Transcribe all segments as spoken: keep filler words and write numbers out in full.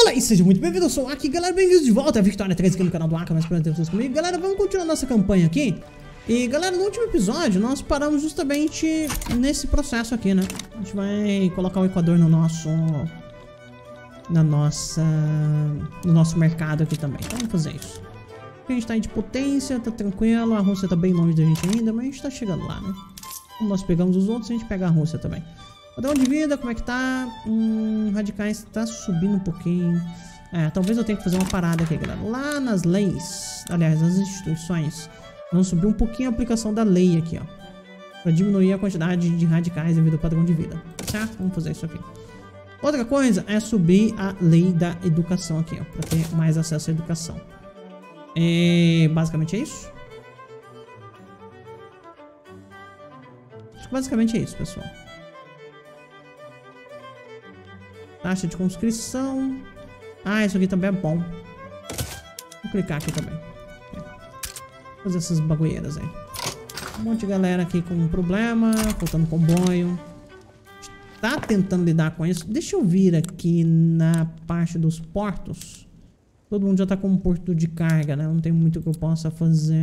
Olá e seja muito bem-vindo, eu sou o Aki, galera, bem-vindos de volta a Victoria três aqui no canal do Aki, mais pra ter vocês comigo. Galera, vamos continuar nossa campanha aqui. E galera, no último episódio nós paramos justamente nesse processo aqui, né? A gente vai colocar o Equador no nosso... Na nossa... No nosso mercado aqui também, então vamos fazer isso. A gente tá aí de potência, tá tranquilo, a Rússia tá bem longe da gente ainda, mas a gente tá chegando lá, né? Como nós pegamos os outros, a gente pega a Rússia também. Padrão de vida, como é que tá? Hum, radicais tá subindo um pouquinho. É, talvez eu tenha que fazer uma parada aqui, galera. Lá nas leis, aliás, nas instituições, vamos subir um pouquinho a aplicação da lei aqui, ó. Pra diminuir a quantidade de radicais devido ao padrão de vida. Certo? Vamos fazer isso aqui. Outra coisa é subir a lei da educação aqui, ó. Pra ter mais acesso à educação. É, basicamente é isso. Acho que basicamente é isso, pessoal. Taxa de conscrição. Ah, isso aqui também é bom. Vou clicar aqui também. Vou fazer essas bagulheiras aí. Um monte de galera aqui com um problema. Faltando comboio. Tá tentando lidar com isso. Deixa eu vir aqui na parte dos portos. Todo mundo já tá com um porto de carga, né? Não tem muito que eu possa fazer.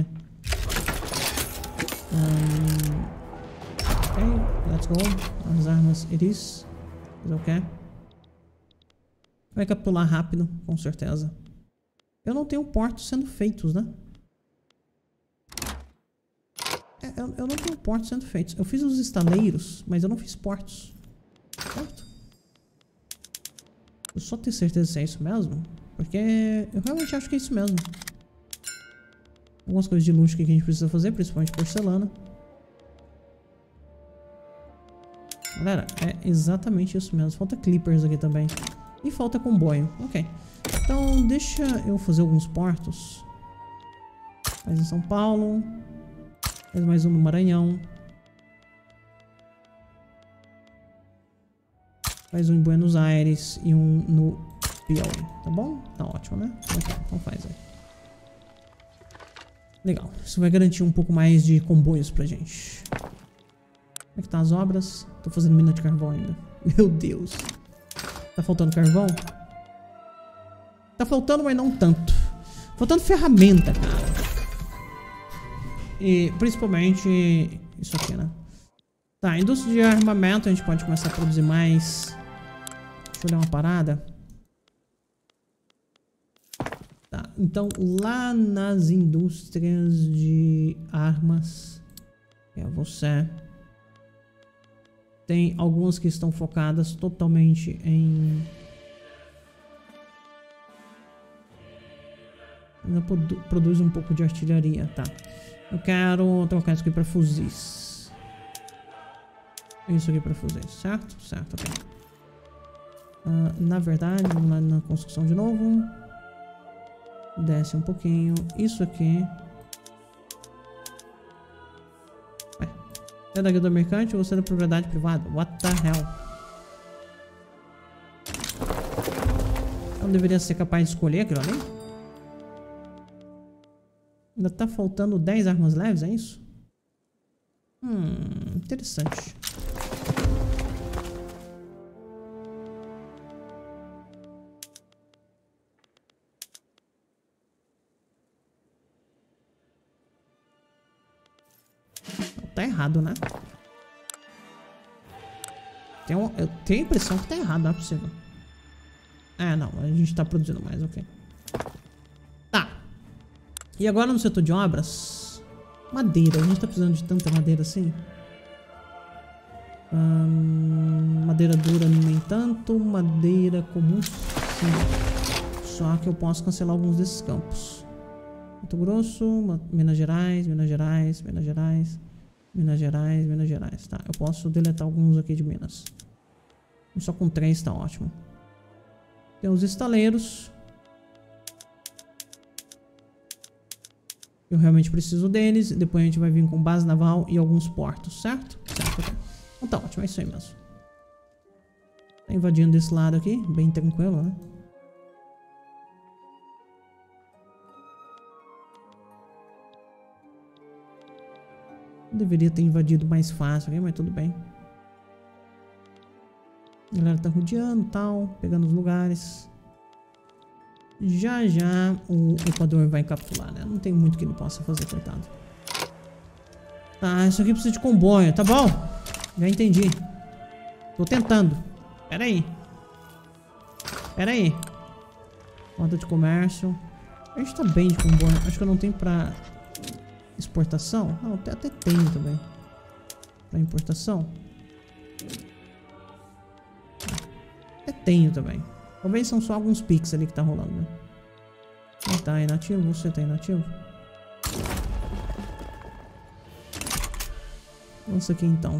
Um... Ok, let's go. As armas iris. Fazer o quê? Vai capturar rápido, com certeza. Eu não tenho portos sendo feitos, né? É, eu, eu não tenho portos sendo feitos. Eu fiz os estaleiros, mas eu não fiz portos. Certo? Eu só tenho certeza se é isso mesmo. Porque eu realmente acho que é isso mesmo. Algumas coisas de luxo que a gente precisa fazer, principalmente porcelana. Galera, é exatamente isso mesmo. Falta clippers aqui também. E falta comboio. Ok. Então, deixa eu fazer alguns portos. Mais em São Paulo. Faz mais um no Maranhão. Faz um em Buenos Aires. E um no Piauí. Tá bom? Tá ótimo, né? Ok, então faz aí. Legal. Isso vai garantir um pouco mais de comboios pra gente. Como é que tá as obras? Tô fazendo mina de carvão ainda. Meu Deus. Tá faltando carvão? Tá faltando, mas não tanto. Faltando ferramenta, cara. E principalmente isso aqui, né? Tá, indústria de armamento. A gente pode começar a produzir mais. Deixa eu olhar uma parada. Tá, então lá nas indústrias de armas. É você. Tem algumas que estão focadas totalmente em... Ainda produ produz um pouco de artilharia, tá. Eu quero trocar isso aqui para fuzis. Isso aqui para fuzis, certo? Certo, ok. Uh, na verdade, vamos lá na construção de novo. Desce um pouquinho. Isso aqui... Você é da guilda mercante ou você é da propriedade privada? What the hell? Eu não deveria ser capaz de escolher aquilo ali? Ainda tá faltando dez armas leves, é isso? Hum, interessante. Tá errado, né? Tem um, eu tenho a impressão que tá errado, não é possível. É, não, a gente tá produzindo mais, ok. Tá. E agora no setor de obras? Madeira, a gente tá precisando de tanta madeira assim? Hum, madeira dura nem tanto, madeira comum sim. Só que eu posso cancelar alguns desses campos. Mato Grosso, Minas Gerais, Minas Gerais, Minas Gerais... Minas Gerais, Minas Gerais. Tá, eu posso deletar alguns aqui de Minas. Só com três tá ótimo. Tem os estaleiros. Eu realmente preciso deles. Depois a gente vai vir com base naval e alguns portos, certo? Certo, ok. Então tá ótimo, é isso aí mesmo. Tá invadindo desse lado aqui, bem tranquilo, né? Deveria ter invadido mais fácil aqui, mas tudo bem. A galera tá rodeando e tal, pegando os lugares. Já já o Equador vai capitular, né? Não tem muito que ele possa fazer, coitado. Tá, isso aqui precisa de comboio, tá bom? Já entendi. Tô tentando. Pera aí. Pera aí. Rota de comércio. A gente tá bem de comboio. Acho que eu não tenho pra exportação. Não, até, até tenho também. Pra importação. Até tenho também. Talvez são só alguns pics ali que tá rolando, né? Quem tá inativo? Você tá inativo? Vamos aqui então.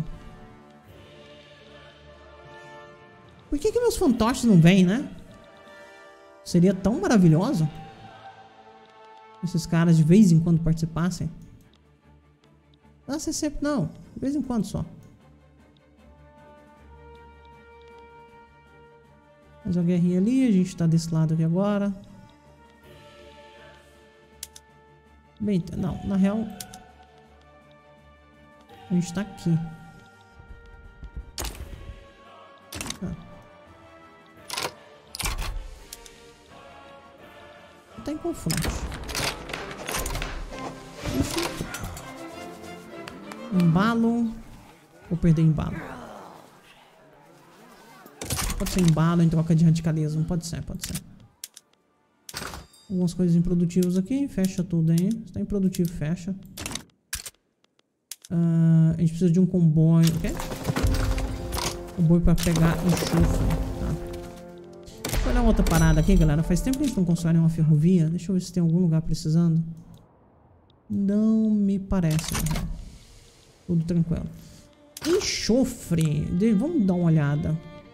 Por que que meus fantoches não vêm, né? Seria tão maravilhoso esses caras de vez em quando participassem. Não ser sempre não, de vez em quando só. Mais uma guerrinha ali, a gente tá desse lado aqui agora. Bem, não, na real a gente tá aqui. Ah. Tá em confronto. Isso. Embalo. Vou perder embalo. Pode ser embalo em troca de radicalismo. Pode ser, pode ser. Algumas coisas improdutivas aqui. Fecha tudo aí. Se tá improdutivo, fecha. Uh, a gente precisa de um comboio. O quê? Comboio pra pegar enxofre. Tá. Deixa eu olhar outra parada aqui, galera. Faz tempo que a gente não constrói uma ferrovia. Deixa eu ver se tem algum lugar precisando. Não me parece, né? Tudo tranquilo. Enxofre. De... Vamos dar uma olhada.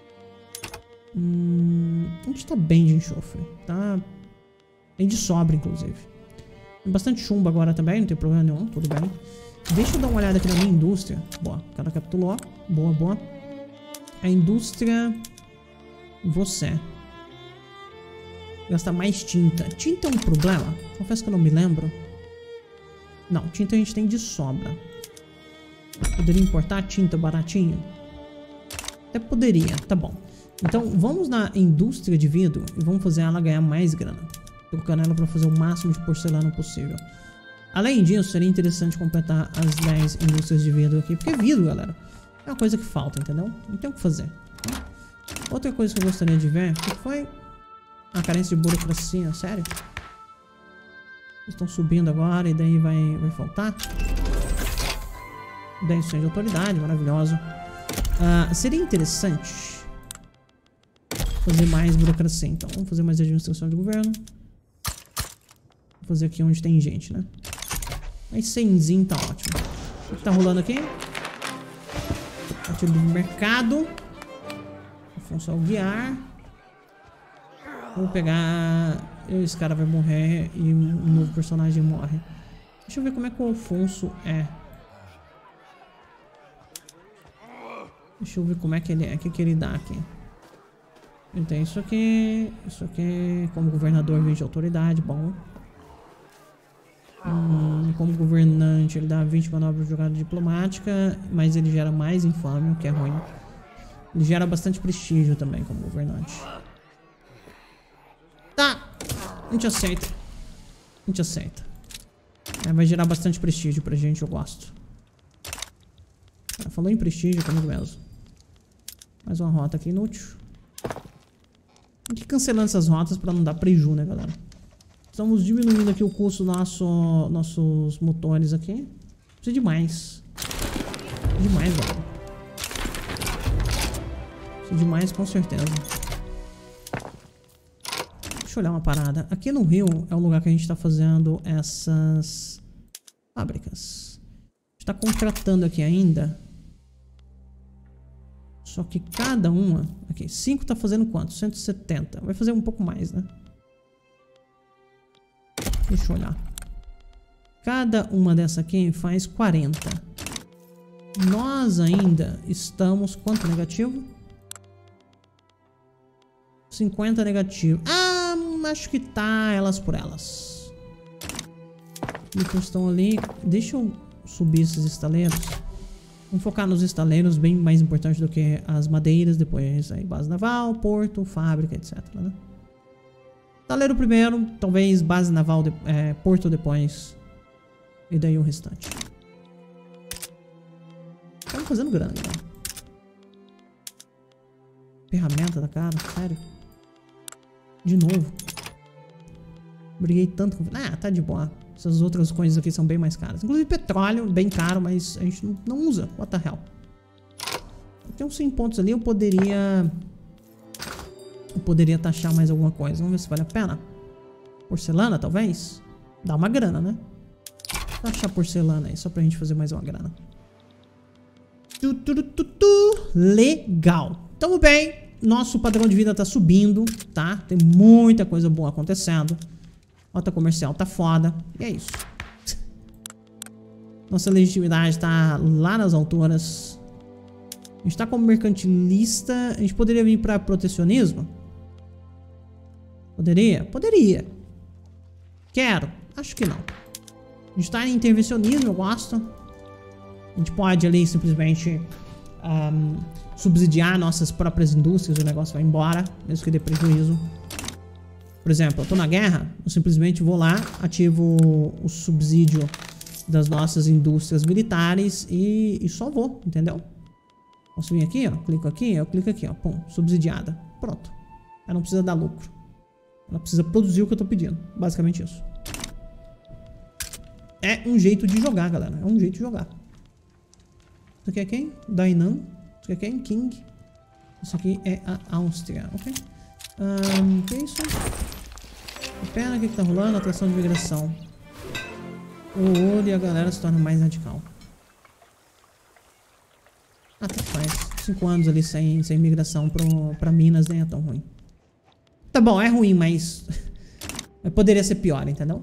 Hum, a gente tá bem de enxofre. Tá. Tem de sobra, inclusive. Tem bastante chumbo agora também. Não tem problema nenhum. Tudo bem. Deixa eu dar uma olhada aqui na minha indústria. Boa. O cara capitulou. Boa, boa. A indústria. Você. Gasta mais tinta. Tinta é um problema? Confesso que eu não me lembro. Não, tinta a gente tem de sobra. Poderia importar tinta baratinho? Até poderia, tá bom. Então vamos na indústria de vidro e vamos fazer ela ganhar mais grana. Trocando ela para fazer o máximo de porcelana possível. Além disso, seria interessante completar as dez indústrias de vidro aqui. Porque vidro, galera, é uma coisa que falta, entendeu? Não tem o que fazer. Outra coisa que eu gostaria de ver, o que foi? A carência de burocracia, sério? Estão subindo agora e daí vai, vai faltar. dez de autoridade, maravilhoso. Uh, seria interessante fazer mais burocracia, então. Vamos fazer mais administração de governo. Vou fazer aqui onde tem gente, né? Mas cenzinho tá ótimo. O que tá rolando aqui? Partido do mercado. Afonso Alguiar. Vou pegar... Esse cara vai morrer e um novo personagem morre. Deixa eu ver como é que o Alfonso é. Deixa eu ver como é que ele é. O que, que ele dá aqui? Ele tem isso aqui. Isso aqui. Como governador, vinte de autoridade. Bom. Hum, como governante, ele dá vinte manobras de jogada diplomática. Mas ele gera mais infâmia, o que é ruim. Ele gera bastante prestígio também como governante. Tá. A gente aceita. A gente aceita. É, vai gerar bastante prestígio pra gente, eu gosto. Ah, falou em prestígio comigo mesmo. Mais uma rota aqui inútil. Tem que ir cancelando essas rotas pra não dar preju, né, galera? Estamos diminuindo aqui o custo do nosso, nossos motores aqui. Precisa de mais. Precisa de mais, galera. Precisa de mais, com certeza. Deixa eu olhar uma parada. Aqui no Rio é o lugar que a gente tá fazendo essas fábricas. A gente tá contratando aqui ainda. Só que cada uma... Aqui, cinco tá fazendo quanto? cento e setenta. Vai fazer um pouco mais, né? Deixa eu olhar. Cada uma dessa aqui faz quarenta. Nós ainda estamos... Quanto negativo? cinquenta negativo. Ah, acho que tá elas por elas. Então estão ali. Deixa eu subir esses estaleiros. Vamos focar nos estaleiros, bem mais importante do que as madeiras. Depois aí base naval, porto, fábrica, etc, né? Estaleiro primeiro, talvez base naval, de, é, porto depois. E daí o restante. Estamos fazendo grana, cara. Ferramenta da cara, sério. De novo. Briguei tanto com... Ah, tá de boa. Essas outras coisas aqui são bem mais caras. Inclusive petróleo, bem caro, mas a gente não, não usa. What the hell? Tem uns cem pontos ali, eu poderia... Eu poderia taxar mais alguma coisa. Vamos ver se vale a pena. Porcelana, talvez? Dá uma grana, né? Taxar porcelana aí, só pra gente fazer mais uma grana. Tu, tu, tu, tu. Legal. Tamo bem. Nosso padrão de vida tá subindo, tá? Tem muita coisa boa acontecendo. Rota comercial tá foda. E é isso. Nossa legitimidade tá lá nas alturas. A gente tá como mercantilista. A gente poderia vir pra protecionismo? Poderia? Poderia. Quero? Acho que não. A gente tá em intervencionismo, eu gosto. A gente pode ali simplesmente um, subsidiar nossas próprias indústrias. O negócio vai embora, mesmo que dê prejuízo. Por exemplo, eu tô na guerra, eu simplesmente vou lá, ativo o subsídio das nossas indústrias militares e, e só vou, entendeu? Posso vir aqui, ó, clico aqui, eu clico aqui, ó, pum, subsidiada. Pronto. Ela não precisa dar lucro. Ela precisa produzir o que eu tô pedindo. Basicamente isso. É um jeito de jogar, galera. É um jeito de jogar. Isso aqui é quem? Dainan. Isso aqui é quem? King. Isso aqui é a Áustria, ok? Um, o que é isso? Pena, o que, que tá rolando? Atração de migração. O ouro e a galera se torna mais radical. Ah, tanto faz. Cinco anos ali sem, sem migração pro, pra Minas nem é tão ruim. Tá bom, é ruim, mas... poderia ser pior, entendeu?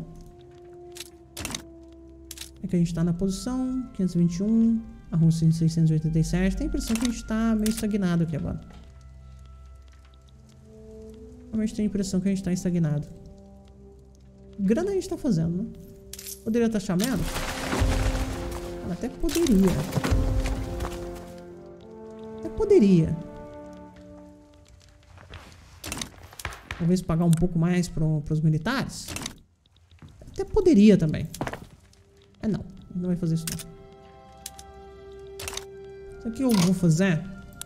É que a gente tá na posição quinhentos e vinte e um. A Rússia em seiscentos e oitenta e sete. Tem a impressão que a gente tá meio estagnado aqui agora. Realmente tem a impressão que a gente tá estagnado. Grana a gente tá fazendo, né? Poderia taxar menos? Cara, até poderia. Até poderia. Talvez pagar um pouco mais pro, pros militares? Até poderia também. É não, não vai fazer isso não. Isso aqui eu vou fazer.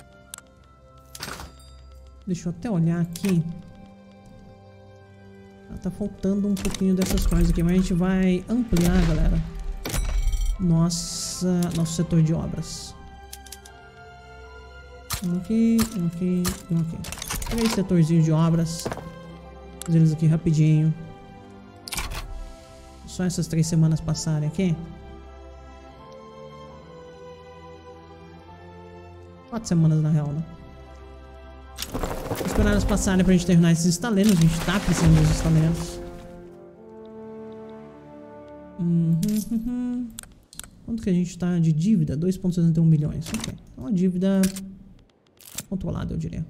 Deixa eu até olhar aqui. Ah, tá faltando um pouquinho dessas coisas aqui, mas a gente vai ampliar, galera, nossa, nosso setor de obras. Um aqui, um aqui e um aqui. Três setorzinhos de obras. Fazer eles aqui rapidinho. Só essas três semanas passarem aqui. Quatro semanas na real, né? Vou esperar elas passarem pra gente terminar esses estaleiros. A gente tá precisando dos estaleiros. Uhum, uhum. Quanto que a gente tá de dívida? dois vírgula sessenta e um milhões. Ok. É uma dívida controlada, eu diria.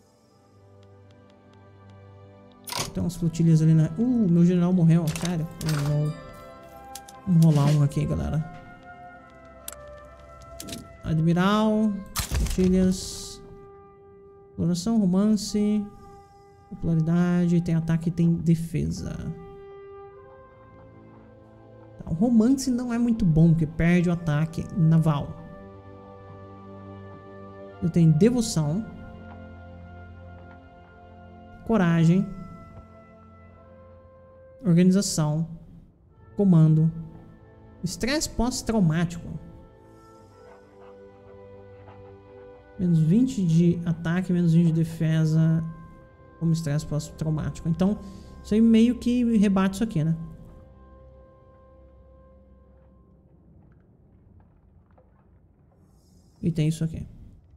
Tem umas flotilhas ali na... Uh, meu general morreu, sério. Oh, vamos rolar um aqui, galera. Admiral. Flotilhas. Exploração, romance. Popularidade. Tem ataque e tem defesa. Tá, o romance não é muito bom, porque perde o ataque naval. Ele tem devoção. Coragem. Organização. Comando. Estresse pós-traumático. Menos vinte de ataque, menos vinte de defesa. Como estresse pós-traumático. Então, isso aí meio que rebate isso aqui, né? E tem isso aqui.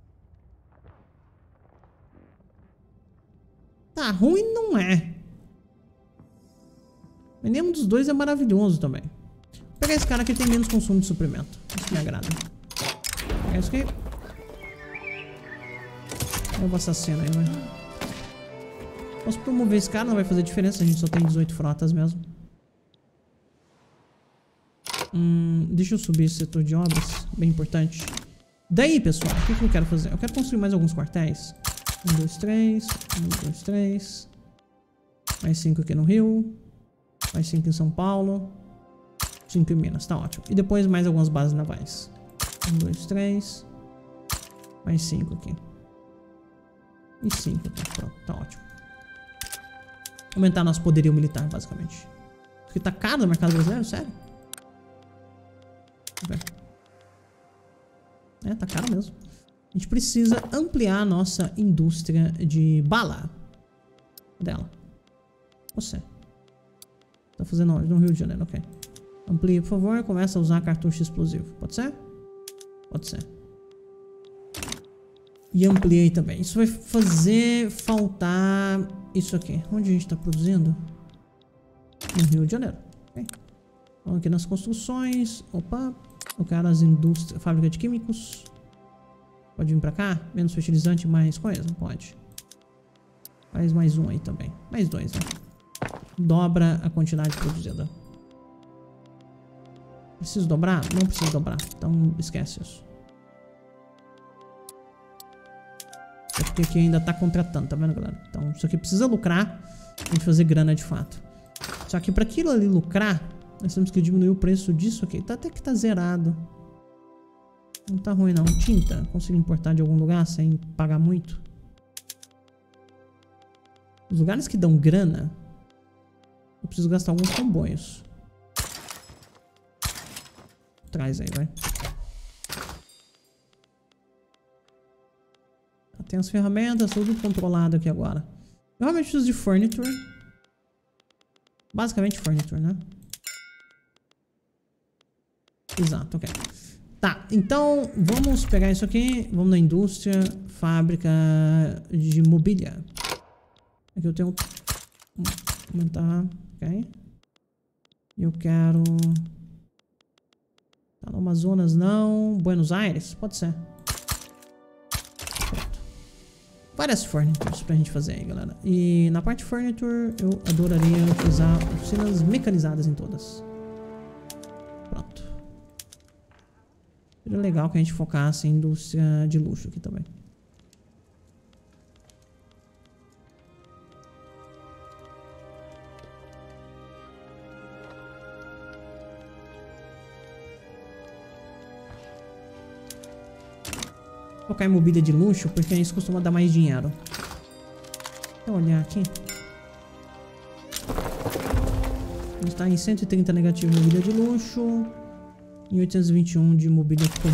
Tá, ruim não é. Mas nenhum dos dois é maravilhoso também. Vou pegar esse cara que tem menos consumo de suprimento. Isso me agrada. Vou pegar isso aqui. Novo assassino aí, vai. Posso promover esse cara, não vai fazer diferença. A gente só tem dezoito frotas mesmo. Hum, deixa eu subir esse setor de obras. Bem importante. Daí, pessoal, o que, que eu quero fazer? Eu quero construir mais alguns quartéis. Um, dois, três. Um, dois, três. Mais cinco aqui no Rio. Mais cinco em São Paulo. cinco em Minas, tá ótimo. E depois mais algumas bases navais. um, dois, três. Mais cinco aqui. E cinco aqui, pronto, tá ótimo. Aumentar nosso poderio militar, basicamente. Porque tá caro no mercado brasileiro, sério? É, tá caro mesmo. A gente precisa ampliar a nossa indústria de bala. Dela. Você. Tá fazendo onde? No Rio de Janeiro, ok. Amplie, por favor. Começa a usar cartucho explosivo. Pode ser? Pode ser. E ampliei também. Isso vai fazer faltar isso aqui. Onde a gente tá produzindo? No Rio de Janeiro. Okay. Vamos aqui nas construções. Opa. Eu quero as indústrias. Fábrica de químicos. Pode vir pra cá? Menos fertilizante, mais coisa? Pode. Faz mais um aí também. Mais dois, né? Dobra a quantidade produzida. Preciso dobrar? Não preciso dobrar. Então esquece isso. É porque aqui ainda tá contratando, tá vendo, galera? Então isso aqui precisa lucrar pra gente fazer grana de fato. Só que pra aquilo ali lucrar, nós temos que diminuir o preço disso aqui. Tá até que tá zerado. Não tá ruim não. Tinta. Consigo importar de algum lugar sem pagar muito. Os lugares que dão grana, eu preciso gastar alguns comboios. Traz aí, vai. Tem as ferramentas, tudo controlado aqui agora. Eu realmente preciso de furniture. Basicamente furniture, né? Exato, ok. Tá, então vamos pegar isso aqui. Vamos na indústria, fábrica de mobília. Aqui eu tenho... aumentar, ok. E eu quero... tá no Amazonas não. Buenos Aires, pode ser. Pronto. Várias furnitures pra gente fazer aí, galera. E na parte furniture eu adoraria utilizar oficinas mecanizadas em todas. Pronto. Seria legal que a gente focasse em indústria de luxo aqui também. Focar em mobília de luxo, porque isso costuma dar mais dinheiro. Deixa eu olhar aqui. A gente está em cento e trinta negativo de mobília de luxo. E oitocentos e vinte e um de mobília comum.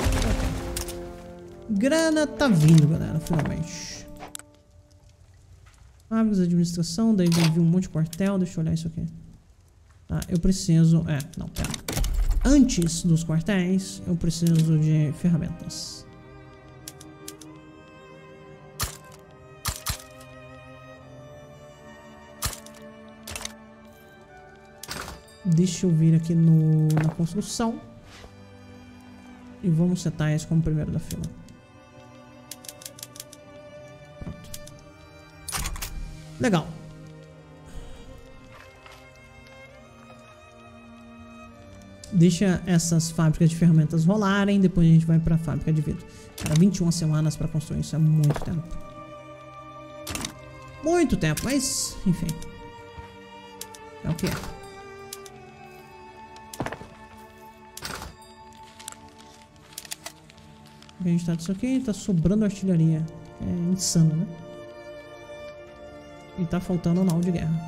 Okay. Grana tá vindo, galera, finalmente. Fábricas de administração, daí eu vi um monte de quartel. Deixa eu olhar isso aqui. Tá, eu preciso... É, não, pera. Antes dos quartéis, eu preciso de ferramentas. Deixa eu vir aqui no, na construção. E vamos setar esse como primeiro da fila. Pronto. Legal. Deixa essas fábricas de ferramentas rolarem. Depois a gente vai para a fábrica de vidro. Cara, vinte e uma semanas para construir isso é muito tempo. Muito tempo, mas enfim. É o que é. A gente tá disso aqui, tá sobrando artilharia. É insano, né? E tá faltando um nau de guerra.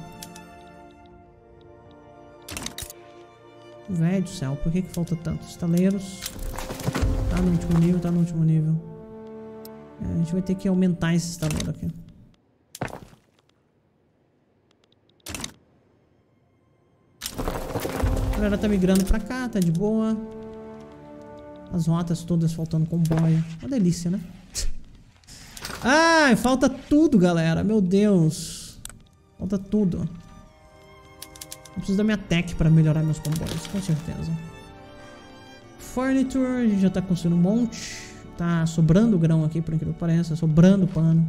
Velho do céu, por que que falta tanto? Estaleiros. Tá no último nível, tá no último nível. É, a gente vai ter que aumentar esse estaleiro aqui. A galera tá migrando pra cá, tá de boa. As rotas todas faltando comboio. Uma delícia, né? Ai, falta tudo, galera. Meu Deus. Falta tudo. Eu preciso da minha tech pra melhorar meus comboios, com certeza. Furniture, a gente já tá construindo um monte. Tá sobrando grão aqui, por incrível que pareça. Sobrando pano.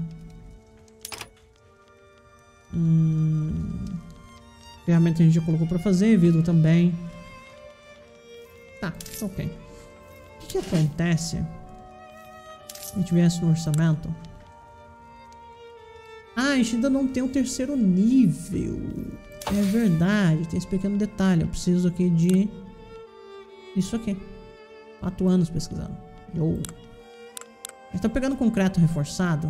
Hum... Ferramenta a gente já colocou pra fazer. Vidro também. Tá, ok. O que que acontece se a gente viesse no orçamento? Ah, a gente ainda não tem o terceiro nível. É verdade, tem esse pequeno detalhe. Eu preciso aqui de... isso aqui. Quatro anos pesquisando. Eu... a gente tá pegando concreto reforçado.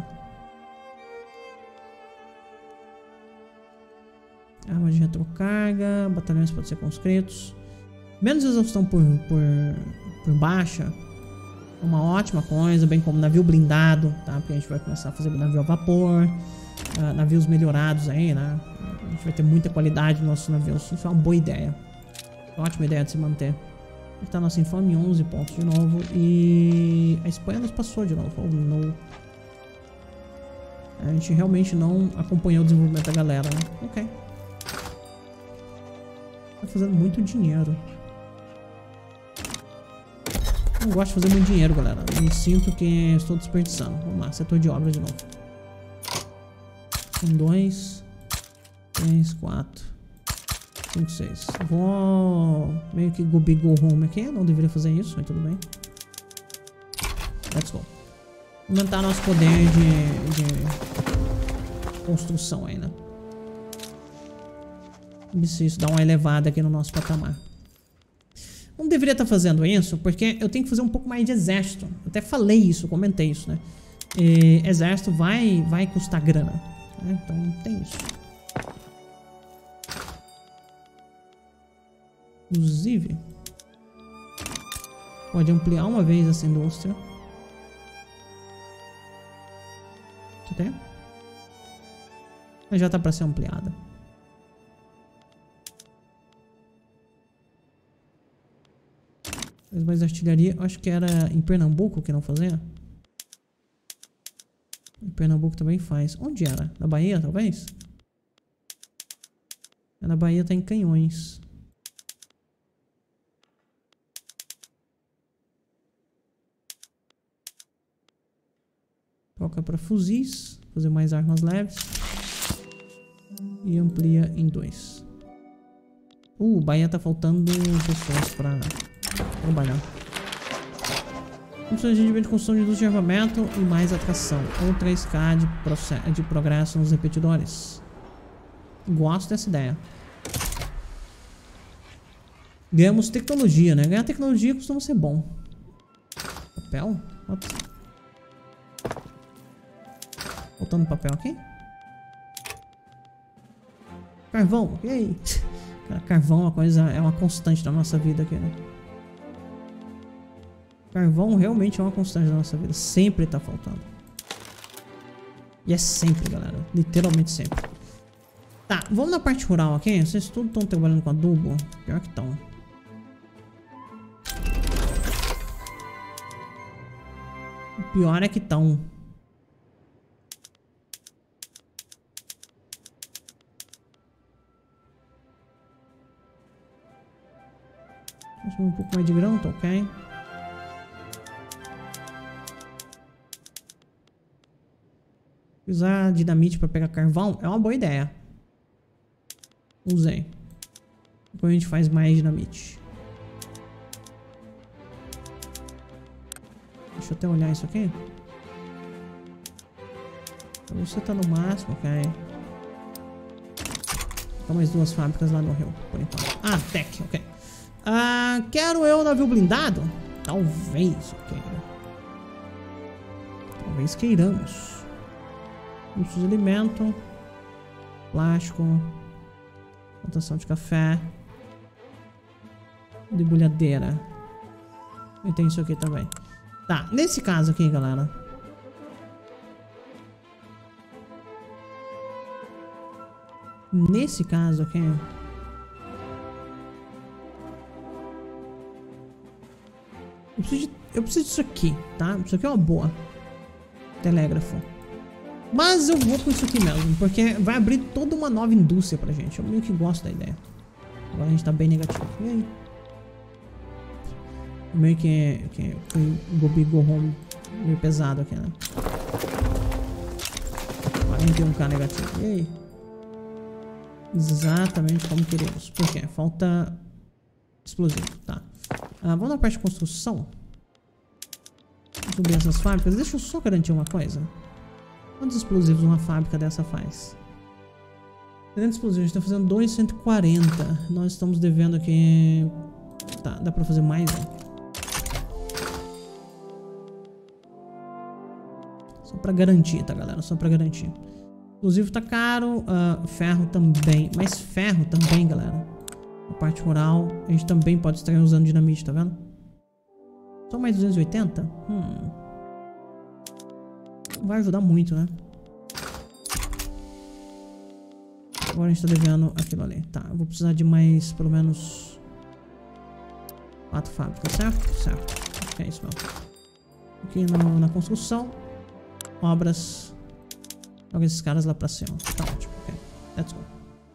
Arma de retrocarga. Batalhões podem ser conscritos. Menos exaustão por, por, por baixa. Uma ótima coisa, bem como navio blindado, tá? Porque a gente vai começar a fazer navio a vapor, uh, navios melhorados aí, né? A gente vai ter muita qualidade nos nossos navios. Isso é uma boa ideia. Ótima ideia de se manter. Aqui tá nossa infame, onze pontos de novo. E a Espanha nos passou de novo. Oh, no. A gente realmente não acompanhou o desenvolvimento da galera, né? Ok. Tá fazendo muito dinheiro. Não gosto de fazer muito dinheiro, galera. Eu me sinto que estou desperdiçando. Vamos lá, setor de obra de novo. Um, dois, três, quatro, cinco, seis. Vou meio que go big go home aqui. Não deveria fazer isso, mas tudo bem. Let's go. Aumentar nosso poder de, de construção aí, né? Ver se isso dá uma elevada aqui no nosso patamar. Não deveria estar fazendo isso, porque eu tenho que fazer um pouco mais de exército. Eu até falei isso, comentei isso, né? E exército vai, vai custar grana, né? Então tem isso. Inclusive, pode ampliar uma vez essa indústria. Você tem? Mas já tá para ser ampliada. Mais artilharia, acho que era em Pernambuco que não fazia. Em Pernambuco também faz. Onde era? Na Bahia, talvez? Na Bahia tem canhões. Troca para fuzis, fazer mais armas leves. E amplia em dois. Uh, Bahia tá faltando pessoas para trabalhar. Opções de rendimento de construção de indústria de armamento e mais atração. Ou três K de, de progresso nos repetidores. Gosto dessa ideia. Ganhamos tecnologia, né? Ganhar tecnologia costuma ser bom. Papel? What? Faltando papel aqui. Carvão, e aí? Cara, carvão é uma coisa, é uma constante da nossa vida aqui, né? Carvão realmente é uma constante da nossa vida. Sempre tá faltando. E é sempre, galera. Literalmente sempre. Tá, vamos na parte rural aqui. Vocês todos estão trabalhando com adubo? Pior que estão. O pior é que estão. Um pouco mais de grão, tá ok? Usar dinamite para pegar carvão é uma boa ideia. Usei. Depois a gente faz mais dinamite. Deixa eu até olhar isso aqui. Você tá no máximo, ok? Tem mais duas fábricas lá no Rio, por enquanto. Ah, Tech, ok. Ah, quero eu navio blindado? Talvez, ok. Talvez queiramos. Custo de alimento, plástico, plantação de café, debulhadeira. E tem isso aqui também. Tá, nesse caso aqui, galera. Nesse caso aqui. Eu preciso, de, eu preciso disso aqui, tá? Isso aqui é uma boa. Telégrafo. Mas eu vou com isso aqui mesmo, porque vai abrir toda uma nova indústria pra gente. Eu meio que gosto da ideia. Agora a gente tá bem negativo. E aí? Meio que, que foi go big go home meio pesado aqui, né? quarenta e um K negativo. E aí? Exatamente como queremos. Por quê? Falta explosivo, tá. Ah, vamos na parte de construção. Vamos subir essas fábricas. Deixa eu só garantir uma coisa. Quantos explosivos uma fábrica dessa faz? trezentos explosivos, a gente tá fazendo dois, cento e quarenta. Nós estamos devendo aqui... Tá, dá pra fazer mais, né? Só pra garantir, tá, galera? Só pra garantir. Explosivo tá caro, uh, ferro também. Mas ferro também, galera. A parte rural, a gente também pode estar usando dinamite, tá vendo? Só mais duzentos e oitenta? Hum. Não vai ajudar muito, né? Agora a gente tá devendo aquilo ali. Tá, eu vou precisar de mais, pelo menos... quatro fábricas, certo? Certo. É isso mesmo. Aqui no, na construção. Obras. Joga esses caras lá pra cima. Tá ótimo. Ok. Let's go.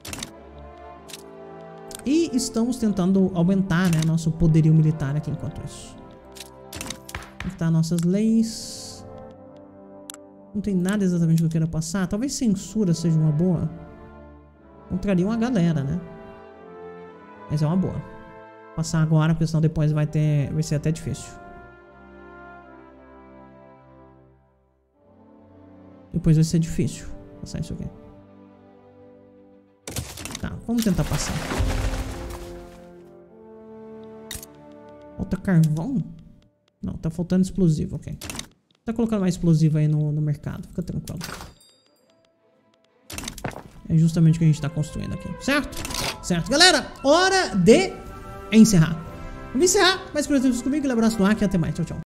E estamos tentando aumentar, né, nosso poderio militar aqui enquanto isso. Aqui tá nossas leis. Não tem nada exatamente que eu queira passar. Talvez censura seja uma boa. Contraria uma galera, né? Mas é uma boa. Passar agora, porque senão depois vai ter, vai ser até difícil. Depois vai ser difícil passar isso aqui. Tá, vamos tentar passar. Falta carvão? Não, tá faltando explosivo, ok. Tá colocando mais explosivo aí no, no mercado, fica tranquilo. É justamente o que a gente tá construindo aqui, certo? Certo, galera, hora de encerrar. Vamos encerrar, mas por exemplo, comigo, um abraço no ar e até mais, tchau, tchau.